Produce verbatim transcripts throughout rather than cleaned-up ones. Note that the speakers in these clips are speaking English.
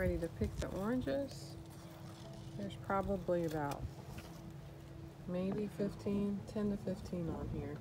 ready to pick the oranges. There's probably about maybe fifteen, ten to fifteen on here.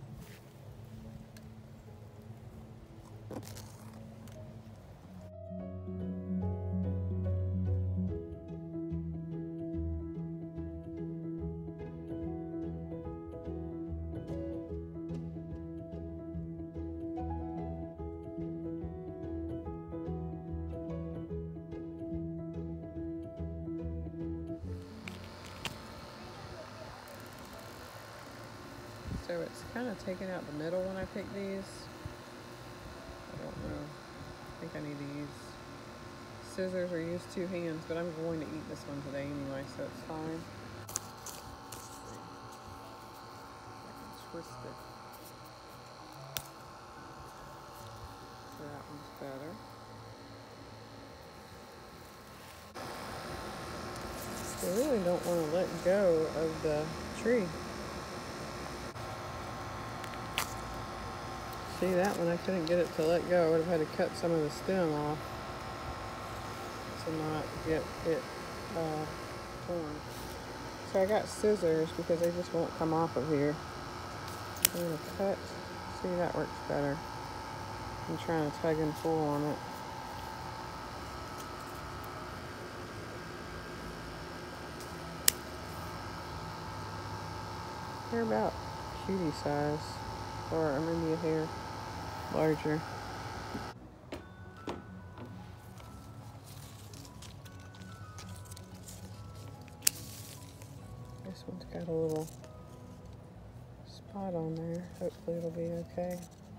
So it's kind of taking out the middle when I pick these. I don't know. I think I need to use scissors or use two hands, but I'm going to eat this one today anyway, so it's fine. Let's see. I can twist it. So that one's better. I really don't want to let go of the tree. See that one? I couldn't get it to let go. I would have had to cut some of the stem off to not get it uh, torn. So I got scissors because they just won't come off of here. I'm going to cut. See, that works better. I'm trying to tug and pull on it. They're about cutie size, or maybe a hair larger. This one's got a little spot on there. Hopefully it'll be okay.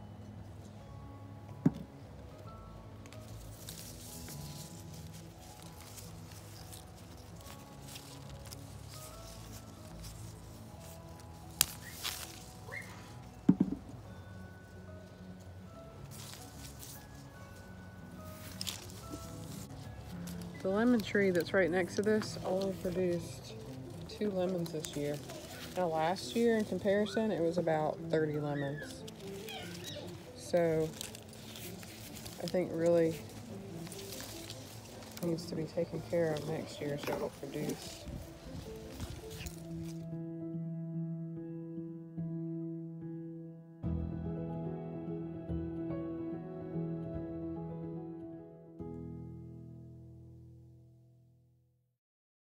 The lemon tree that's right next to this only produced two lemons this year. Now last year in comparison, it was about thirty lemons. So I think really needs to be taken care of next year so it'll produce.